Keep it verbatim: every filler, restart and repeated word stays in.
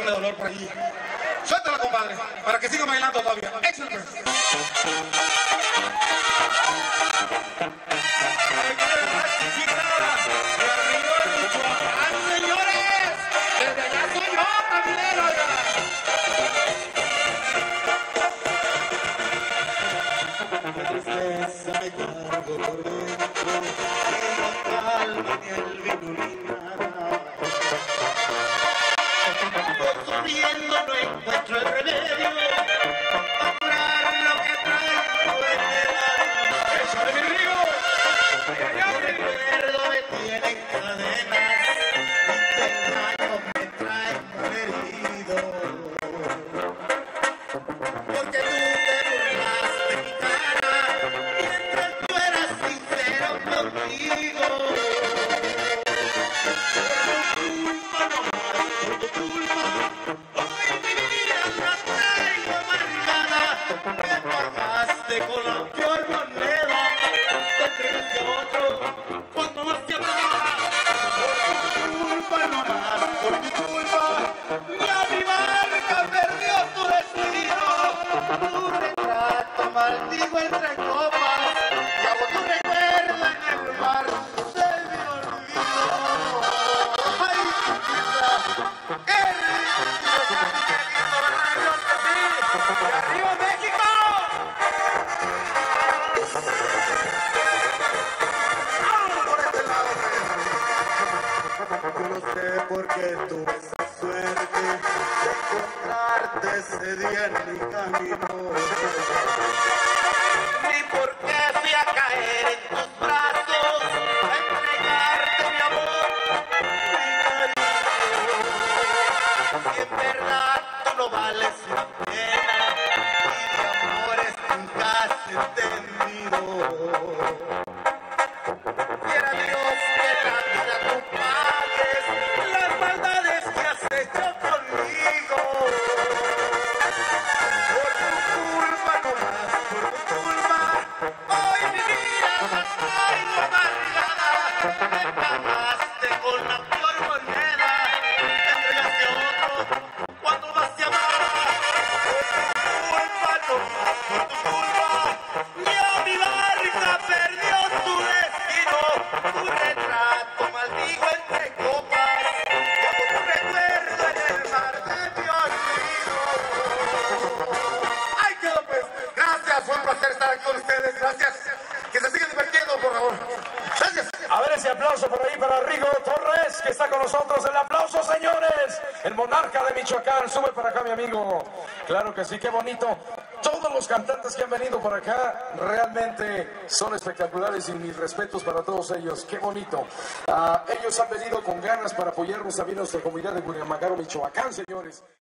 razón de dolor por allí. Suéltala, compadre, para que siga bailando todavía. Échale. Tristeza me cargo por dentro, ni la calma ni el vino ni nada. Yo sufriendo no encuentro el remedio a curar lo que traigo en el alma. ¡Échale, mi río! El recuerdo me tiene en cadenas y te engaño me trae herido. Porque tú te burlaste mi cara mientras tú eras sincero conmigo. Por tu culpa nomás, por tu culpa, hoy mi vida la traigo amargada. Me pagaste con la peor moneda, te entregaste a otro cuando más te amaba. Por tu culpa nomás, por tu culpa, ya mi barca perdió tu destino. Tu retrato maldigo entre copas y hago tu recuerdo en el mar de mi olvido. ¡Ay, chiquita! ¡Qué lindo, qué lindo, verdad, Dios que sí! ¡Y arriba México! ¡Vamos por este lado! Yo no sé por qué tuve esa suerte de encontrarte ese día en mi camino. Ni por qué fui a caer en tus brazos, a entregarte mi amor, mi cariño. Si en verdad tú no vales la pena y de amores nunca has entendido. Quiera Dios que la vida tú pagues las maldades que has hecho conmigo. Por tu culpa nomás, por tu culpa, hoy mi vida la traigo amargada. Me pagaste con la peor moneda, te entregaste a otro cuando más te amaba. Por tu culpa nomás, por tu culpa, ya mi barca perdió tu destino. Tu retrato maldigo entre copas y hago tu recuerdo en el mar de mi olvido. ¡Ay, quedó pues! Gracias, fue un placer estar aquí con ustedes. Gracias. Que se sigan divirtiendo, por favor. Gracias. A ver ese aplauso por ahí para Rigo Torres, que está con nosotros. El aplauso, señores. El monarca de Michoacán. Sube para acá, mi amigo. Claro que sí, qué bonito. Todos los cantantes que han venido por acá realmente son espectaculares y mis respetos para todos ellos. Qué bonito. Uh, ellos han venido con ganas para apoyarnos también a nuestra comunidad de Culiamagaro, Michoacán, señores.